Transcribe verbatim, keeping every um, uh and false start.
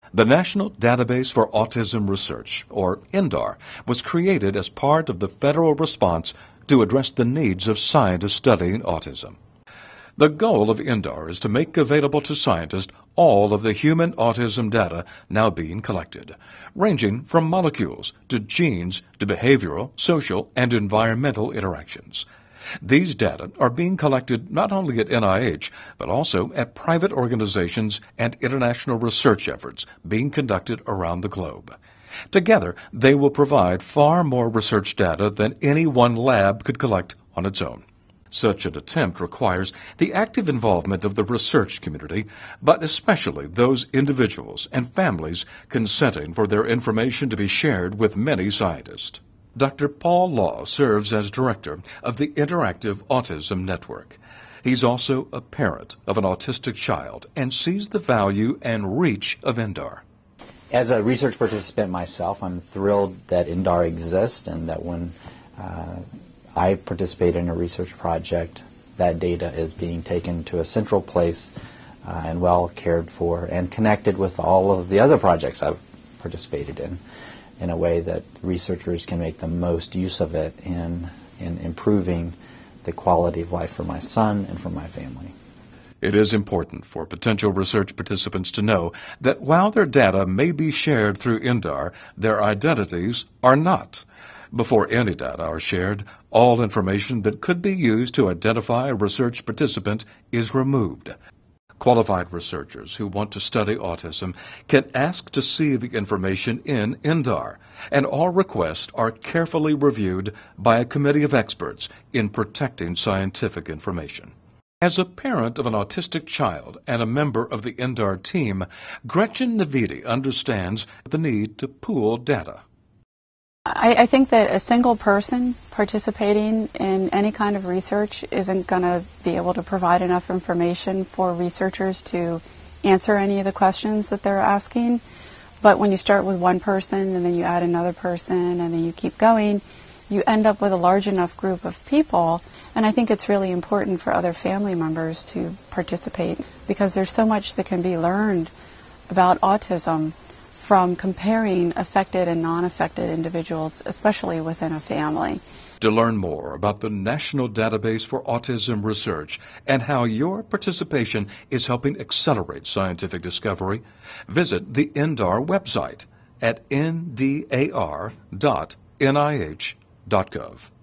The National Database for Autism Research, or N D A R, was created as part of the federal response to address the needs of scientists studying autism. The goal of N D A R is to make available to scientists all of the human autism data now being collected, ranging from molecules to genes to behavioral, social, and environmental interactions. These data are being collected not only at N I H, but also at private organizations and international research efforts being conducted around the globe. Together, they will provide far more research data than any one lab could collect on its own. Such an attempt requires the active involvement of the research community, but especially those individuals and families consenting for their information to be shared with many scientists. Doctor Paul Law serves as director of the Interactive Autism Network. He's also a parent of an autistic child and sees the value and reach of N D A R. As a research participant myself, I'm thrilled that N D A R exists and that when uh, I participate in a research project, that data is being taken to a central place uh, and well cared for and connected with all of the other projects I've participated in, in a way that researchers can make the most use of it in, in improving the quality of life for my son and for my family. It is important for potential research participants to know that while their data may be shared through N D A R, their identities are not. Before any data are shared, all information that could be used to identify a research participant is removed. Qualified researchers who want to study autism can ask to see the information in N D A R, and all requests are carefully reviewed by a committee of experts in protecting scientific information. As a parent of an autistic child and a member of the N D A R team, Gretchen Navidi understands the need to pool data. I, I think that a single person participating in any kind of research isn't going to be able to provide enough information for researchers to answer any of the questions that they're asking. But when you start with one person and then you add another person and then you keep going, you end up with a large enough group of people. And I think it's really important for other family members to participate because there's so much that can be learned about autism from comparing affected and non-affected individuals, especially within a family. To learn more about the National Database for Autism Research and how your participation is helping accelerate scientific discovery, visit the N D A R website at N D A R dot N I H dot gov.